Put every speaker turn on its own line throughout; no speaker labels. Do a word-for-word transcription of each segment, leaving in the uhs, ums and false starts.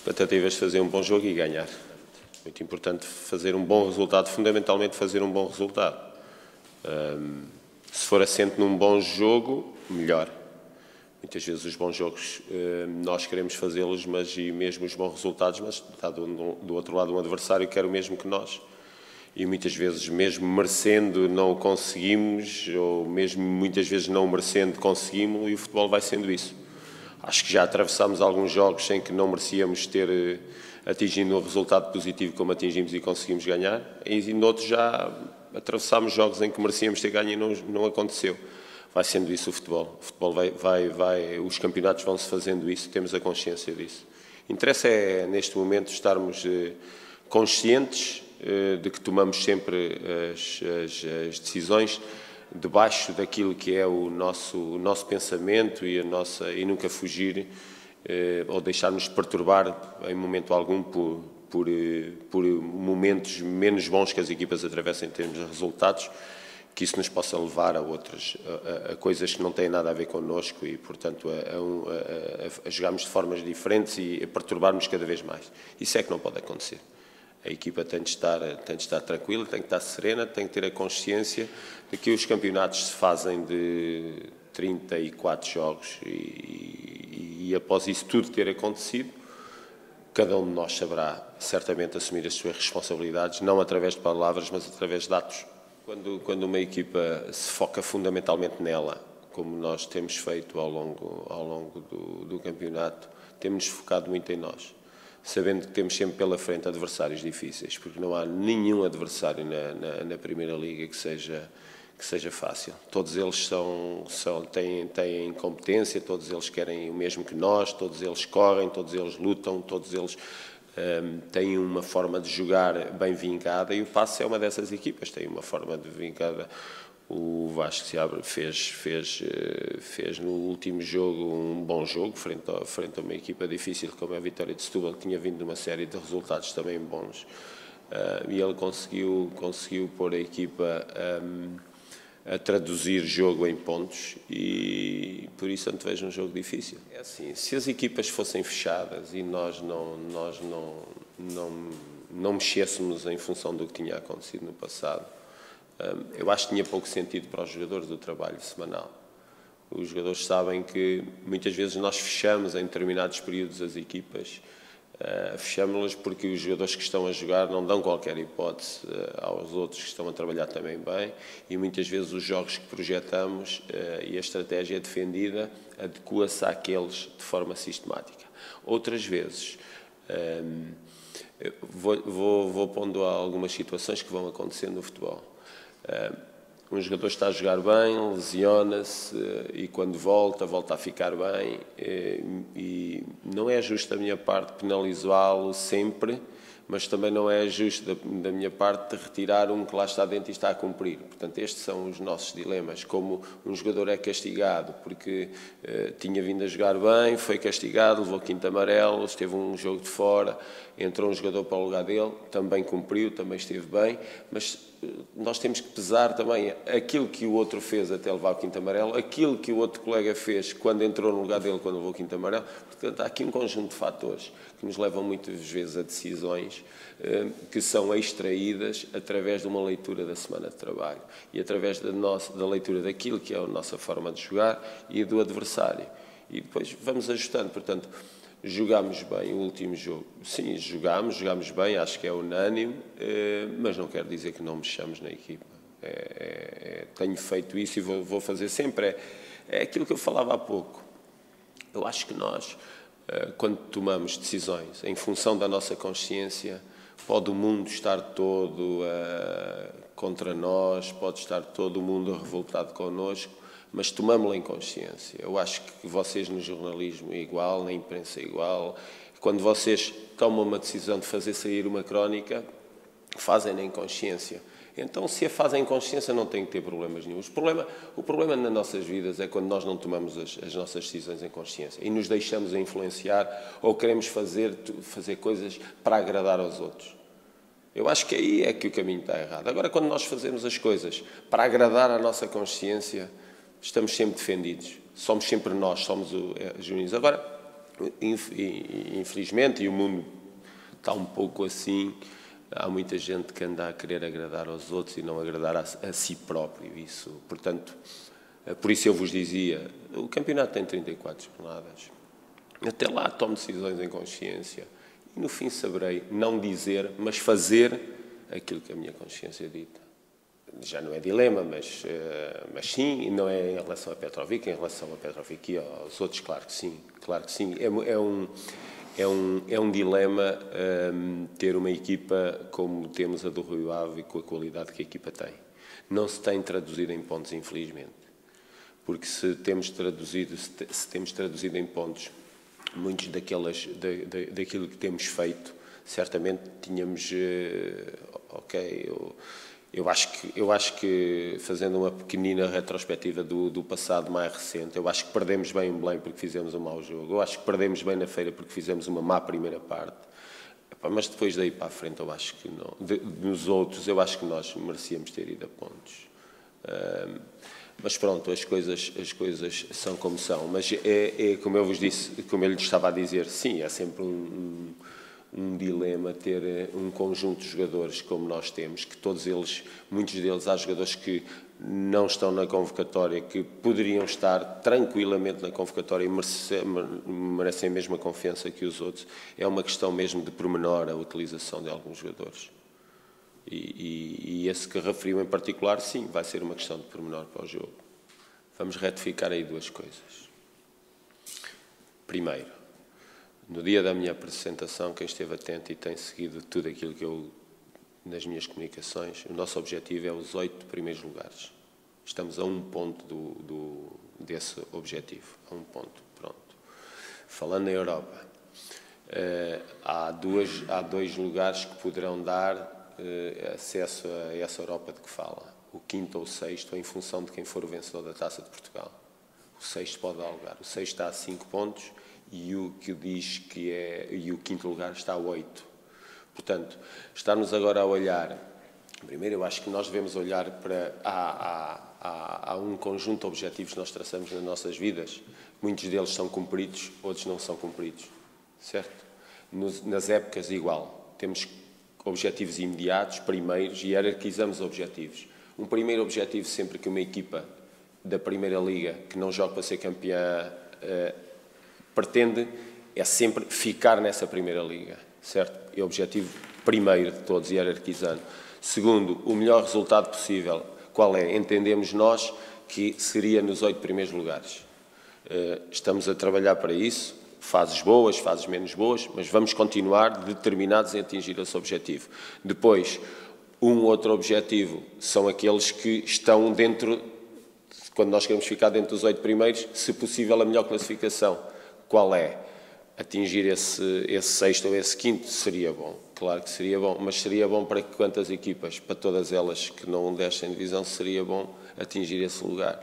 expectativas de fazer um bom jogo e ganhar. Muito importante fazer um bom resultado, fundamentalmente fazer um bom resultado. Um, se for assente num bom jogo, melhor. Muitas vezes os bons jogos um, nós queremos fazê-los, mas e mesmo os bons resultados, mas está do, do outro lado um adversário que quer o mesmo que nós. E muitas vezes, mesmo merecendo, não o conseguimos, ou mesmo muitas vezes não merecendo, conseguimos, e o futebol vai sendo isso. Acho que já atravessámos alguns jogos em que não merecíamos ter atingido um resultado positivo como atingimos e conseguimos ganhar, e noutros já atravessámos jogos em que merecíamos ter ganho e não, não aconteceu. Vai sendo isso o futebol. O futebol vai, vai, vai, os campeonatos vão-se fazendo isso, temos a consciência disso. Interessa é, neste momento, estarmos eh, conscientes eh, de que tomamos sempre as, as, as decisões debaixo daquilo que é o nosso, o nosso pensamento e, a nossa, e nunca fugir eh, ou deixar-nos perturbar em momento algum por, por, por momentos menos bons que as equipas atravessam em termos de resultados, que isso nos possa levar a outras, a, a coisas que não têm nada a ver connosco e, portanto, a, a, a, a jogarmos de formas diferentes e a perturbarmos cada vez mais. Isso é que não pode acontecer. A equipa tem de estar, tem de estar tranquila, tem de estar serena, tem de ter a consciência de que os campeonatos se fazem de trinta e quatro jogos e, e, e após isso tudo ter acontecido, cada um de nós saberá certamente assumir as suas responsabilidades, não através de palavras, mas através de atos. Quando, quando uma equipa se foca fundamentalmente nela, como nós temos feito ao longo, ao longo do, do campeonato, temos-nos focado muito em nós, sabendo que temos sempre pela frente adversários difíceis, porque não há nenhum adversário na, na, na Primeira Liga que seja, que seja fácil. Todos eles são, são, têm, têm competência, todos eles querem o mesmo que nós, todos eles correm, todos eles lutam, todos eles um, têm uma forma de jogar bem vincada, e o Paços é uma dessas equipas, tem uma forma de vincada. O Vasco Seabra fez, fez, fez no último jogo um bom jogo, frente a, frente a uma equipa difícil como a Vitória de Setúbal, que tinha vindo de uma série de resultados também bons. Uh, e ele conseguiu, conseguiu pôr a equipa um, a traduzir jogo em pontos e por isso antevejo um jogo difícil. É assim, se as equipas fossem fechadas e nós não, nós não, não, não mexêssemos em função do que tinha acontecido no passado, eu acho que tinha pouco sentido para os jogadores o trabalho semanal. Os jogadores sabem que muitas vezes nós fechamos em determinados períodos as equipas, uh, fechamos-las porque os jogadores que estão a jogar não dão qualquer hipótese uh, aos outros que estão a trabalhar também bem, e muitas vezes os jogos que projetamos uh, e a estratégia defendida adequa-se àqueles de forma sistemática. Outras vezes um, vou, vou, vou pondo algumas situações que vão acontecendo no futebol. Um jogador está a jogar bem, lesiona-se e quando volta, volta a ficar bem, e não é justo da minha parte penalizá-lo sempre, mas também não é justo da minha parte de retirar um que lá está dentro e está a cumprir. Portanto, estes são os nossos dilemas, como um jogador é castigado porque uh, tinha vindo a jogar bem, foi castigado, levou quinto amarelo, esteve um jogo de fora, entrou um jogador para o lugar dele, também cumpriu, também esteve bem, mas uh, nós temos que pesar também aquilo que o outro fez até levar o quinto amarelo, aquilo que o outro colega fez quando entrou no lugar dele, quando levou o quinto amarelo. Portanto, há aqui um conjunto de fatores que nos levam muitas vezes a decisões uh, que são extraídas através de uma leitura da semana de trabalho e através da, nossa, da leitura daquilo que é a nossa forma de jogar e do adversário. E depois vamos ajustando. Portanto, jogámos bem o último jogo. Sim, jogámos, jogámos bem, acho que é unânime, uh, mas não quer dizer que não mexamos na equipa. É, é, tenho feito isso e vou, vou fazer sempre. É, é aquilo que eu falava há pouco. Eu acho que nós, quando tomamos decisões em função da nossa consciência, pode o mundo estar todo uh, contra nós, pode estar todo o mundo revoltado connosco, mas tomamos-la em consciência. Eu acho que vocês no jornalismo é igual, na imprensa é igual. Quando vocês tomam uma decisão de fazer sair uma crónica, fazem-na em consciência. Então, se a fazem em consciência, não tem que ter problemas nenhum. O problema, o problema nas nossas vidas é quando nós não tomamos as, as nossas decisões em consciência e nos deixamos influenciar ou queremos fazer, fazer coisas para agradar aos outros. Eu acho que aí é que o caminho está errado. Agora, quando nós fazemos as coisas para agradar a nossa consciência, estamos sempre defendidos. Somos sempre nós, somos os juízes. Agora, infelizmente, e o mundo está um pouco assim, há muita gente que anda a querer agradar aos outros e não agradar a, a si próprio. Isso, portanto, por isso eu vos dizia, o campeonato tem trinta e quatro jornadas. Até lá tomo decisões em consciência e no fim saberei não dizer, mas fazer aquilo que a minha consciência dita. Já não é dilema, mas, mas sim, e não é em relação a Petrovic, em relação a Petrovic e aos outros, claro que sim, claro que sim. É, é, um, é, um, é um dilema um, ter uma equipa como temos a do Rio Ave e com a qualidade que a equipa tem. Não se tem traduzido em pontos, infelizmente, porque se temos traduzido, se, te, se temos traduzido em pontos muitos daquelas, da, da, daquilo que temos feito, certamente tínhamos, uh, ok, eu, Eu acho que, eu acho que fazendo uma pequenina retrospectiva do, do passado mais recente, eu acho que perdemos bem em Belém porque fizemos um mau jogo, eu acho que perdemos bem na Feira porque fizemos uma má primeira parte, mas depois daí para a frente eu acho que não. De, nos outros eu acho que nós merecíamos ter ido a pontos. Um, mas pronto, as coisas, as coisas são como são. Mas é, é como eu vos disse, como eu lhes estava a dizer, sim, é sempre um... um um dilema ter um conjunto de jogadores como nós temos, que todos eles, muitos deles, há jogadores que não estão na convocatória, que poderiam estar tranquilamente na convocatória e merecem, merecem a mesma confiança que os outros. É uma questão mesmo de pormenor a utilização de alguns jogadores. E, e, e esse que referiu em particular, sim, vai ser uma questão de pormenor para o jogo. Vamos retificar aí duas coisas. Primeiro, no dia da minha apresentação, quem esteve atento e tem seguido tudo aquilo que eu, nas minhas comunicações, o nosso objetivo é os oito primeiros lugares. Estamos a um ponto do, do, desse objetivo, a um ponto, pronto. Falando na Europa, eh, há, duas, há dois lugares que poderão dar eh, acesso a essa Europa de que fala. O quinto ou o sexto, em função de quem for o vencedor da Taça de Portugal. O sexto pode dar lugar. O sexto está a cinco pontos, e o que diz que é, e o quinto lugar está a oito. Portanto, está-nos agora a olhar, primeiro eu acho que nós devemos olhar para, há, há, há um conjunto de objetivos que nós traçamos nas nossas vidas, muitos deles são cumpridos, outros não são cumpridos, certo? Nos, nas épocas igual, temos objetivos imediatos, primeiros, e hierarquizamos objetivos. Um primeiro objetivo sempre que uma equipa da Primeira Liga, que não joga para ser campeã, uh, pretende é sempre ficar nessa Primeira Liga, certo? É o objetivo primeiro de todos, hierarquizando. Segundo, o melhor resultado possível. Qual é? Entendemos nós que seria nos oito primeiros lugares. Estamos a trabalhar para isso, fases boas, fases menos boas, mas vamos continuar determinados em atingir esse objetivo. Depois, um outro objetivo são aqueles que estão dentro, quando nós queremos ficar dentro dos oito primeiros, se possível a melhor classificação. Qual é? Atingir esse, esse sexto ou esse quinto seria bom, claro que seria bom, mas seria bom para quantas equipas? Para todas elas que não descem de divisão, seria bom atingir esse lugar.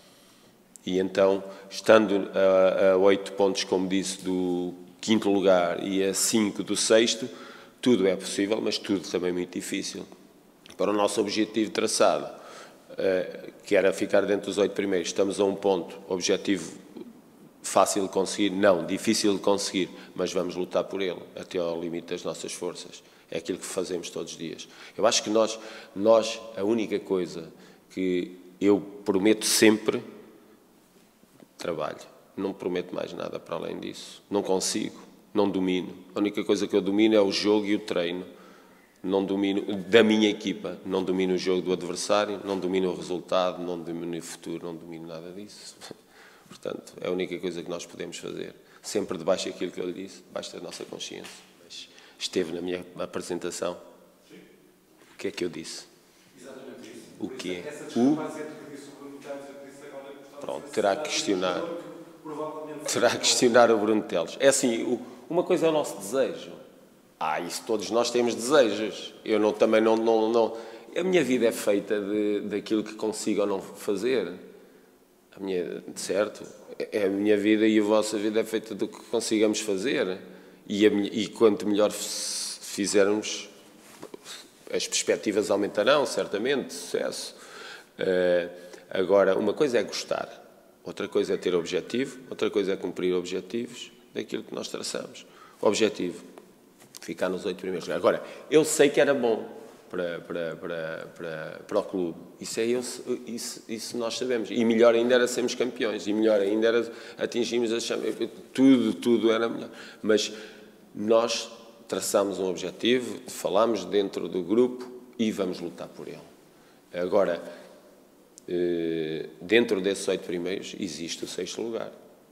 E então, estando a oito pontos, como disse, do quinto lugar e a cinco do sexto, tudo é possível, mas tudo também muito difícil. Para o nosso objetivo traçado, que era ficar dentro dos oito primeiros, estamos a um ponto, objetivo fácil de conseguir? Não, difícil de conseguir, mas vamos lutar por ele, até ao limite das nossas forças. É aquilo que fazemos todos os dias. Eu acho que nós, nós a única coisa que eu prometo sempre, trabalho. Não prometo mais nada para além disso. Não consigo, não domino. A única coisa que eu domino é o jogo e o treino. Não domino, da minha equipa, não domino o jogo do adversário, não domino o resultado, não domino o futuro, não domino nada disso. Portanto, é a única coisa que nós podemos fazer. Sempre debaixo daquilo que eu lhe disse, debaixo da nossa consciência. Mas esteve na minha apresentação. Sim. O que é que eu disse?
Exatamente isso.
O quê?
Essa
O...
Pronto,
terá que questionar. Terá que questionar o Bruno Teles. É assim, uma coisa é o nosso desejo. Ah, isso todos nós temos desejos. Eu não, também não, não, não... A minha vida é feita de, daquilo que consigo ou não fazer. A minha, certo? A minha vida e a vossa vida é feita do que consigamos fazer. E, a, e quanto melhor fizermos, as perspectivas aumentarão, certamente, de sucesso. Uh, agora, uma coisa é gostar, outra coisa é ter objetivo, outra coisa é cumprir objetivos daquilo que nós traçamos. O objetivo, ficar nos oito primeiros lugares. Agora, eu sei que era bom para, para, para, para, para o clube. Isso, é eu, isso, isso nós sabemos. E melhor ainda era sermos campeões. E melhor ainda era atingirmos as Champions. Tudo, tudo era melhor. Mas nós traçamos um objetivo, falámos dentro do grupo e vamos lutar por ele. Agora, dentro desses oito primeiros, existe o sexto lugar.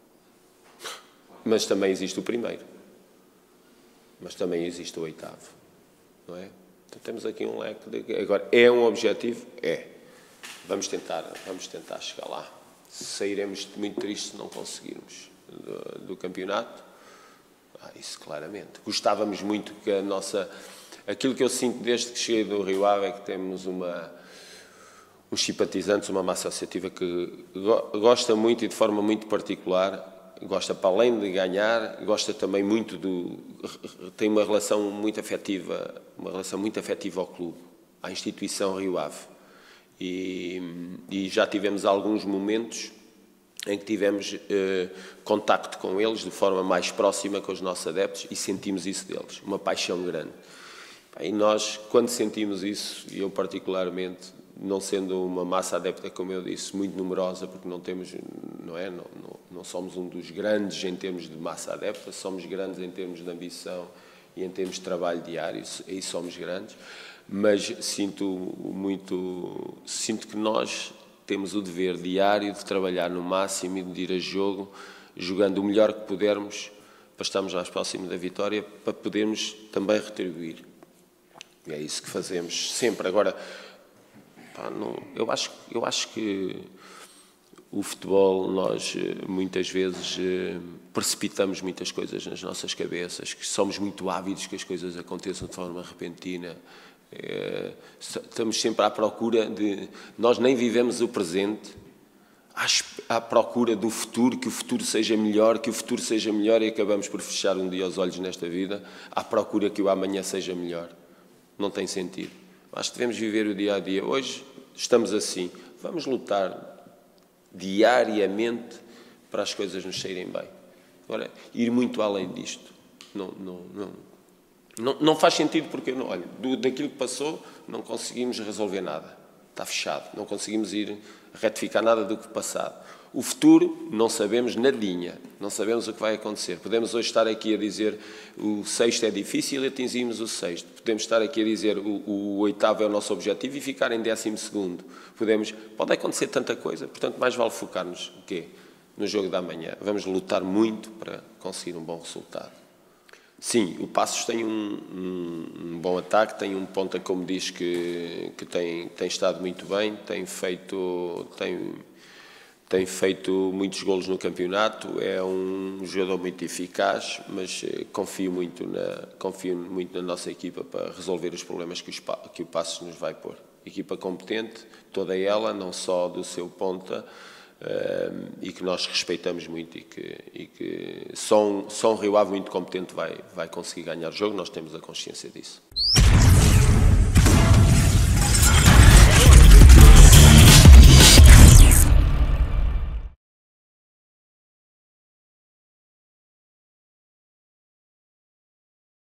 Mas também existe o primeiro. Mas também existe o oitavo. Não é? Então temos aqui um leque. De... Agora, é um objetivo? É. Vamos tentar, vamos tentar chegar lá. Sairemos muito tristes se não conseguirmos do, do campeonato. Ah, isso claramente. Gostávamos muito que a nossa... Aquilo que eu sinto desde que cheguei do Rio Ave é que temos uma... uns simpatizantes, uma massa associativa que gosta muito e de forma muito particular, gosta para além de ganhar, gosta também muito do... tem uma relação muito afetiva, uma relação muito afetiva ao clube, à instituição Rio Ave. E, e já tivemos alguns momentos em que tivemos eh, contacto com eles de forma mais próxima com os nossos adeptos e sentimos isso deles, uma paixão grande. E nós, quando sentimos isso, e eu particularmente, não sendo uma massa adepta, como eu disse, muito numerosa, porque não temos, não é, não, não, não somos um dos grandes em termos de massa adepta, somos grandes em termos de ambição e em termos de trabalho diário, aí somos grandes, mas sinto muito, sinto que nós temos o dever diário de trabalhar no máximo e de ir a jogo, jogando o melhor que pudermos, para estarmos mais próximos da vitória, para podermos também retribuir. E é isso que fazemos sempre. Agora, pá, não, eu, acho, eu acho que o futebol, nós muitas vezes precipitamos muitas coisas nas nossas cabeças, que somos muito ávidos que as coisas aconteçam de forma repentina. É, estamos sempre à procura de... Nós nem vivemos o presente, à, à procura do futuro, que o futuro seja melhor, que o futuro seja melhor e acabamos por fechar um dia os olhos nesta vida, à procura que o amanhã seja melhor. Não tem sentido. Acho que devemos viver o dia a dia. Hoje estamos assim. Vamos lutar diariamente para as coisas nos saírem bem. Agora, ir muito além disto. Não, não, não, não, não faz sentido porque, não, olha, do, daquilo que passou, não conseguimos resolver nada. Está fechado. Não conseguimos ir retificar nada do que passado. O futuro, não sabemos nadinha, não sabemos o que vai acontecer. Podemos hoje estar aqui a dizer o sexto é difícil e atingimos o sexto. Podemos estar aqui a dizer o, o oitavo é o nosso objetivo e ficar em décimo segundo. Podemos, pode acontecer tanta coisa, portanto mais vale focar-nos o quê? No jogo da manhã. Vamos lutar muito para conseguir um bom resultado. Sim, o Passos tem um, um, um bom ataque, tem um ponta, como diz, que, que tem, tem estado muito bem, tem feito... Tem, Tem feito muitos golos no campeonato, é um jogador muito eficaz, mas confio muito na, confio muito na nossa equipa para resolver os problemas que, os, que o Passos nos vai pôr. Equipa competente, toda ela, não só do seu ponta, um, e que nós respeitamos muito e que, e que só, um, só um Rio Ave muito competente vai, vai conseguir ganhar o jogo, nós temos a consciência disso.